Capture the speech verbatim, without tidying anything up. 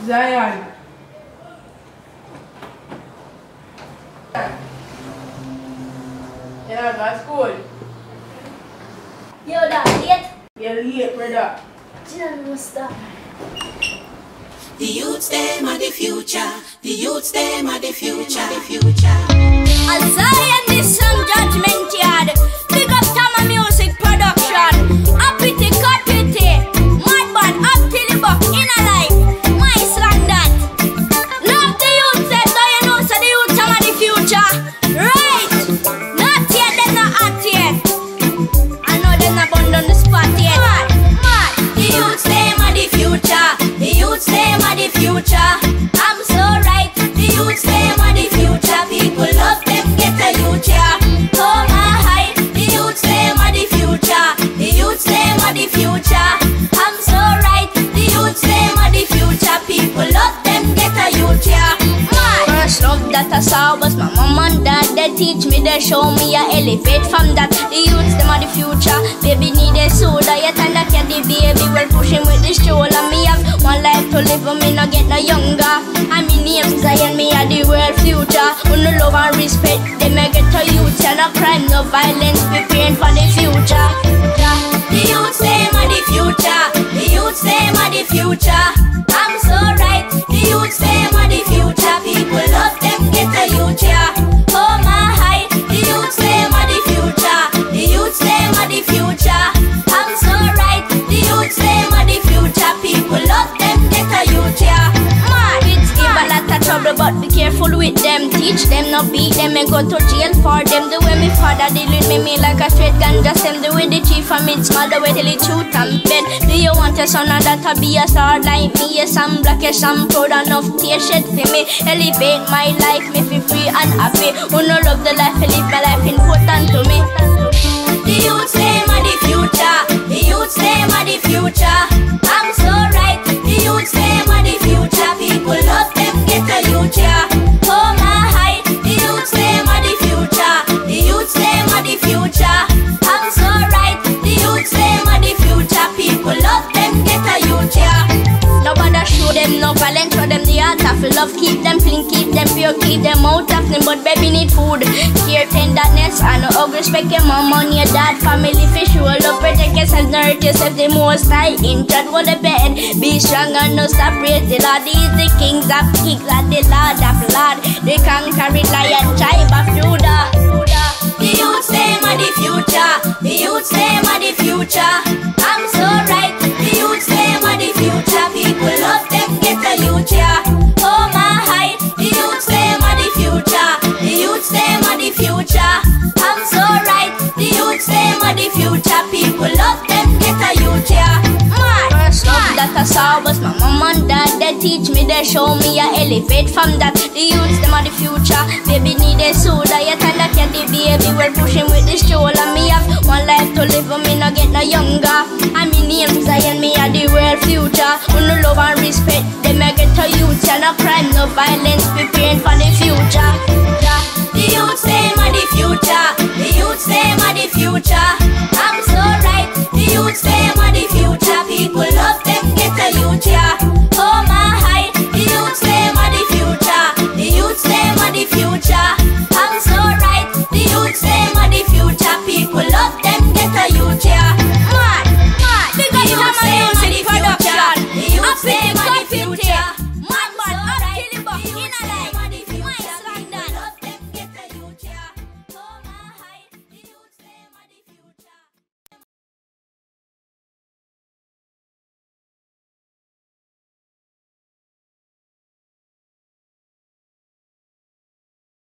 Zion. Yeah, that's good. Yo, that late? You're late, brother. Jill, no stop. The youths, them are the future. The youths, them are the future. The future. A Zion, this some judgment yard. Big up Tama Music Production. Happy to cut it. Mad band, up till the buck in a life. My slang that. Love the youths, them, so you know, so the youths are the future. Right. Not yet, they're not hot yet. I know they're not bound on the spot yet. Mad, mad. The youths, them are the future. The youths, them are the future. I'm so right. The youths, them are the future. People love them, get a youth, yeah. Oh my high. The youths, them are the future. The youths, them are the future. I'm so right. The youths, them are the future. People love them, get a youth, yeah. First love that I saw was my mom and dad. They teach me, they show me, I elevate from that. The youths, them are the future. Baby need a soda, yet and I can't the baby. Well pushing with the stroller. Me have one life to live, but me not get no younger. I mean names Zion, me are the world future. Who no love and respect, they make it to youths. And no crime, no violence, preparing for the future. The youths, them are the future. The youths, them are the future. I'm so right. The youths, them are the future. People love them, get a youth, yeah. Oh my high. The youths, them are the future. The youths, them are the future. I'm so right. The youths, them are the future. People love them, get a youth, yeah. Man, it's give a lot of trouble, but be careful with them. Teach them, not beat them, and go to jail for them. The way me father deal with me, me like a straight ganja stem. The way the chief and me small, the way till it truth and bed. Do you want your son and daughter be a star like me? Yes, I'm black, yes, I'm proud enough. Tear shed for me, elevate my life, me feel free and happy. Who no love the life, I live my life important to me. The youths, them are the future. The youths, them are the future. I'm so right. The youths, them are the future. People love them, get a youth, yeah. Oh my high. The youths, them are the future. The youths, them are the future. I'm so right. The youths, them are the future. People love them, get a youth, yeah. Nobody show them no violence, show them the art of love. Keep them clean, keep them pure, keep them out of them. But baby need food, care, tenderness, and no hug. Respect your mom and your dad, family for sure. Love, protect yourself, nourish yourself. The most high, in God go the bed. Be strong and no stop, praise the Lord. He's the kings of kings and the Lord of lords. The conquering lion, tribe of Judah. The youths, them are the future. The youths, them are the future. I'm so right. The youths, them are the future. People love them, get a youth, yeah. Oh my high. The youths, them are the future. The youths, them are the future. I'm so right. The youths, them are the future. People love them, get a youth, yeah. First love that I saw was my mom and dad. They teach me, they show me, I elevate from that. The youths, them are the future. Baby need a soda, yet and I can't the baby. We're pushing with the stroller. Me have one life to live, but me not get no younger. I mean names Zion, me are the world future. Who no love and respect, they make it to youths. And no crime, no violence, preparing for the future.